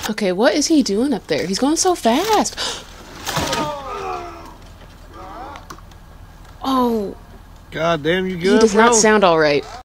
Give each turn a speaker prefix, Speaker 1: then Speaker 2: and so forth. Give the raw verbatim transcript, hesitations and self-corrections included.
Speaker 1: Okay, what is he doing up there? He's going so fast. Oh.
Speaker 2: God damn, you good,
Speaker 1: He does
Speaker 2: bro?
Speaker 1: not sound all right.